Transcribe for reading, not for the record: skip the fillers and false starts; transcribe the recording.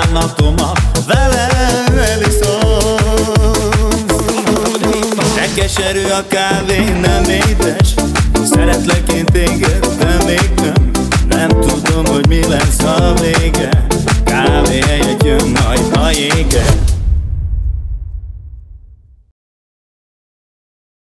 bánatomat veled iszom. De keserű a kávé, nem édes, szeretlek én téged